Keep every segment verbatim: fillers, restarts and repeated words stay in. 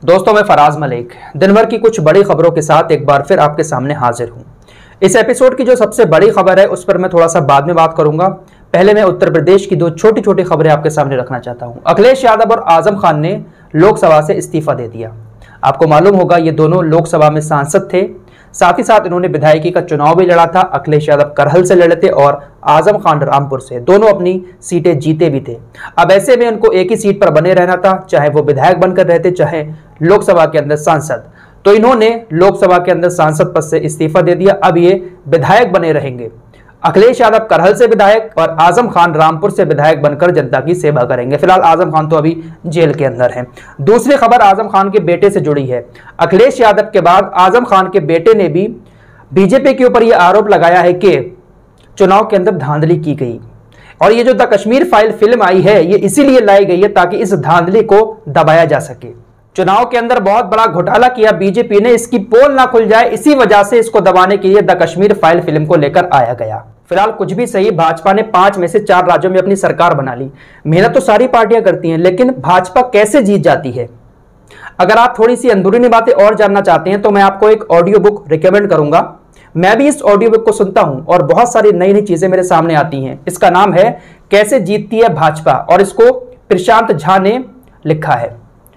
दोस्तों, मैं फराज मलिक दिन भर की कुछ बड़ी खबरों के साथ एक बार फिर आपके सामने हाजिर हूं। इस एपिसोड की जो सबसे बड़ी खबर है उस पर मैं थोड़ा सा बाद में बात करूंगा। पहले मैं उत्तर प्रदेश की दो छोटी छोटी खबरें आपके सामने रखना चाहता हूं। अखिलेश यादव और आजम खान ने लोकसभा से इस्तीफा दे दिया। आपको मालूम होगा ये दोनों लोकसभा में सांसद थे, साथ ही साथ इन्होंने विधायकी का चुनाव भी लड़ा था। अखिलेश यादव करहल से लड़े थे और आजम खान रामपुर से, दोनों अपनी सीटें जीते भी थे। अब ऐसे में उनको एक ही सीट पर बने रहना था, चाहे वो विधायक बनकर रहते चाहे लोकसभा के अंदर सांसद। तो इन्होंने लोकसभा के अंदर सांसद पद से इस्तीफा दे दिया। अब ये विधायक बने रहेंगे। अखिलेश यादव करहल से विधायक और आजम खान रामपुर से विधायक बनकर जनता की सेवा करेंगे। फिलहाल आजम खान तो अभी जेल के अंदर हैं। दूसरी खबर आजम खान के बेटे से जुड़ी है। अखिलेश यादव के बाद आजम खान के बेटे ने भी बीजेपी के ऊपर यह आरोप लगाया है कि चुनाव के अंदर धांधली की गई। और ये जो द कश्मीर फाइल फिल्म आई है ये इसीलिए लाई गई है ताकि इस धांधली को दबाया जा सके। चुनाव के अंदर बहुत बड़ा घोटाला किया बीजेपी ने, इसकी पोल ना खुल जाए, इसी वजह से इसको दबाने के लिए द कश्मीर फाइल फिल्म को लेकर आया गया। फिलहाल कुछ भी सही, भाजपा ने पांच में से चार राज्यों में अपनी सरकार बना ली। मेहनत तो सारी पार्टियां करती हैं, लेकिन भाजपा कैसे जीत जाती है? अगर आप थोड़ी सी अंदरूनी बातें और जानना चाहते हैं तो मैं आपको एक ऑडियो बुक रिकमेंड करूंगा। मैं भी इस ऑडियो बुक को सुनता हूं और बहुत सारी नई नई चीजें मेरे सामने आती हैं। इसका नाम है कैसे जीतती है भाजपा और इसको प्रशांत झा ने लिखा है।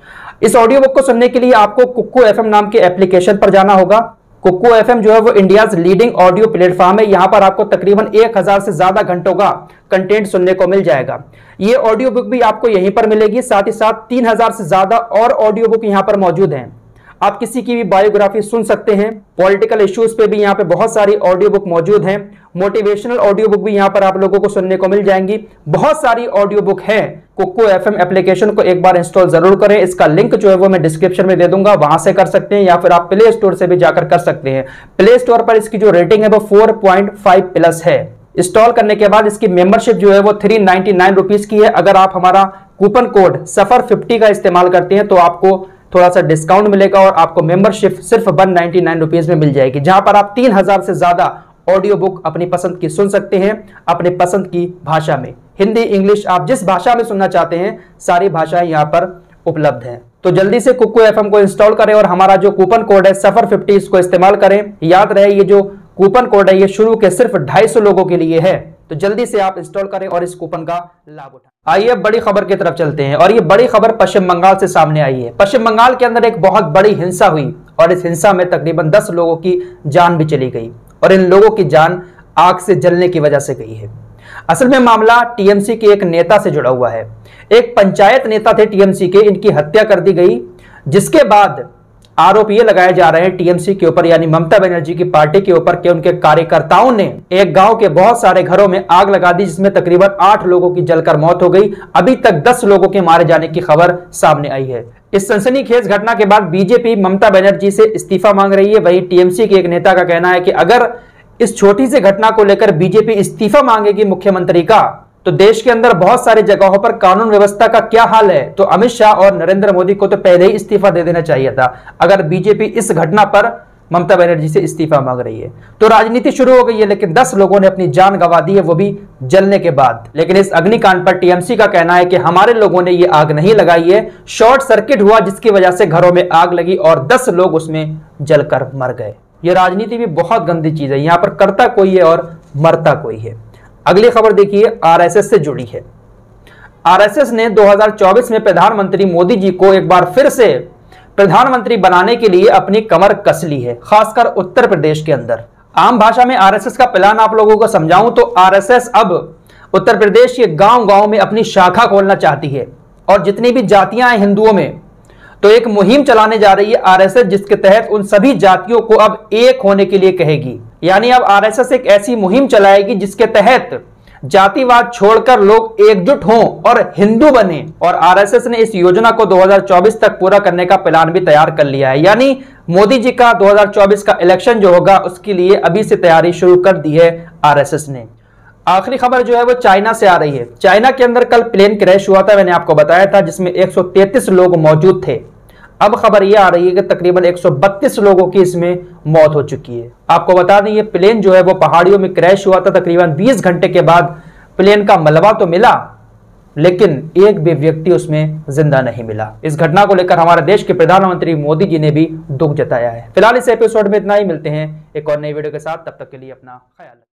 इस ऑडियो बुक को सुनने के लिए आपको कुक्कू एफएम नाम के एप्लीकेशन पर जाना होगा। कुक्कू एफएम जो है वो इंडियाज लीडिंग ऑडियो प्लेटफॉर्म है। यहां पर आपको तकरीबन एक हजार से ज्यादा घंटों का कंटेंट सुनने को मिल जाएगा। ये ऑडियो बुक भी आपको यहीं पर मिलेगी। साथ ही साथ तीन हजार से ज्यादा और ऑडियो बुक यहां पर मौजूद हैं। आप किसी की भी बायोग्राफी सुन सकते हैं। पॉलिटिकल इश्यूज पे भी यहाँ पे बहुत सारी ऑडियो बुक मौजूद हैं। मोटिवेशनल ऑडियो बुक भी यहाँ पर आप लोगों को सुनने को मिल जाएंगी। बहुत सारी ऑडियो बुक है। कुक्कू एफएम एप्लीकेशन को एक बार इंस्टॉल जरूर करें। इसका लिंक जो है वो मैं डिस्क्रिप्शन में दे दूंगा, वहां से कर सकते हैं या फिर आप प्ले स्टोर से भी जाकर कर सकते हैं। प्ले स्टोर पर इसकी जो रेटिंग है वो फोर पॉइंट फाइव प्लस है। इंस्टॉल करने के बाद इसकी मेंबरशिप जो है वो थ्री नाइनटी नाइन रुपीज की है। अगर आप हमारा कूपन कोड सफर फिफ्टी का इस्तेमाल करते हैं तो आपको थोड़ा सा डिस्काउंट मिलेगा और आपको मेंबरशिप सिर्फ वन नाइनटी नाइन रुपीज में मिल जाएगी, जहां पर आप तीन हजार से ज्यादा ऑडियो बुक अपनी पसंद की सुन सकते हैं, अपने पसंद की भाषा में। हिंदी, इंग्लिश, आप जिस भाषा में सुनना चाहते हैं सारी भाषाएं यहां पर उपलब्ध हैं। तो जल्दी से कुक्कू एफएम को इंस्टॉल करें और हमारा जो कूपन कोड है सफर फिफ्टी इसको इस्तेमाल करें। याद रहे ये जो कूपन कोड है ये शुरू के सिर्फ ढाई सौ लोगों के लिए है। तो जल्दी से आप इंस्टॉल करें और इस कूपन का लाभ उठाएं। आइए बड़ी खबर की तरफ चलते हैं और ये बड़ी खबर पश्चिम बंगाल से सामने आई है। पश्चिम बंगाल के अंदर एक बहुत बड़ी हिंसा हुई और इस हिंसा में तकरीबन दस लोगों की जान भी चली गई और इन लोगों की जान आग से जलने की वजह से गई है। असल में मामला टीएमसी के एक नेता से जुड़ा हुआ है। एक पंचायत नेता थे टीएमसी के, इनकी हत्या कर दी गई, जिसके बाद आरोप ये लगाए जा रहे हैं टीएमसी के ऊपर यानी ममता बनर्जी की पार्टी के ऊपर कि उनके कार्यकर्ताओं ने एक गांव के बहुत सारे घरों में आग लगा दी, जिसमें तकरीबन आठ लोगों की जलकर मौत हो गई। अभी तक दस लोगों के मारे जाने की खबर सामने आई है। इस सनसनीखेज घटना के बाद बीजेपी ममता बनर्जी से इस्तीफा मांग रही है। वहीं टीएमसी के एक नेता का कहना है कि अगर इस छोटी सी घटना को लेकर बीजेपी इस्तीफा मांगेगी मुख्यमंत्री का तो देश के अंदर बहुत सारी जगहों पर कानून व्यवस्था का क्या हाल है। तो अमित शाह और नरेंद्र मोदी को तो पहले ही इस्तीफा दे देना चाहिए था अगर बीजेपी इस घटना पर ममता बनर्जी से इस्तीफा मांग रही है। तो राजनीति शुरू हो गई है, लेकिन दस लोगों ने अपनी जान गंवा दी है, वो भी जलने के बाद। लेकिन इस अग्निकांड पर टीएमसी का कहना है कि हमारे लोगों ने ये आग नहीं लगाई है, शॉर्ट सर्किट हुआ जिसकी वजह से घरों में आग लगी और दस लोग उसमें जलकर मर गए। ये राजनीति भी बहुत गंदी चीज है, यहां पर करता कोई है और मरता कोई है। अगली खबर देखिए, आरएसएस से जुड़ी है। आरएसएस ने दो हज़ार चौबीस में प्रधानमंत्री मोदी जी को एक बार फिर से प्रधानमंत्री बनाने के लिए अपनी कमर कस ली है, खासकर उत्तर प्रदेश के अंदर। आम भाषा में आरएसएस का प्लान आप लोगों को समझाऊं तो आरएसएस अब उत्तर प्रदेश के गांव गांव में अपनी शाखा खोलना चाहती है और जितनी भी जातियां हैं हिंदुओं में तो एक मुहिम चलाने जा रही है आरएसएस, जिसके तहत उन सभी जातियों को अब एक होने के लिए कहेगी। यानी अब आरएसएस एक ऐसी मुहिम चलाएगी जिसके तहत जातिवाद छोड़कर लोग एकजुट हों और हिंदू बने। और आरएसएस ने इस योजना को दो हज़ार चौबीस तक पूरा करने का प्लान भी तैयार कर लिया है। यानी मोदी जी का दो हज़ार चौबीस का इलेक्शन जो होगा उसके लिए अभी से तैयारी शुरू कर दी है आरएसएस ने। आखिरी खबर जो है वो चाइना से आ रही है। चाइना के अंदर कल प्लेन क्रैश हुआ था, मैंने आपको बताया था, जिसमें एक सौ तैंतीस लोग मौजूद थे। अब खबर यह आ रही है कि तकरीबन एक सौ बत्तीस लोगों की इसमें मौत हो चुकी है। आपको बता दें ये प्लेन जो है वो पहाड़ियों में क्रैश हुआ था। तकरीबन बीस घंटे के बाद प्लेन का मलबा तो मिला, लेकिन एक भी व्यक्ति उसमें जिंदा नहीं मिला। इस घटना को लेकर हमारे देश के प्रधानमंत्री मोदी जी ने भी दुख जताया है। फिलहाल इस एपिसोड में इतना ही, मिलते हैं एक और नई वीडियो के साथ, तब तक के लिए अपना ख्याल रखें।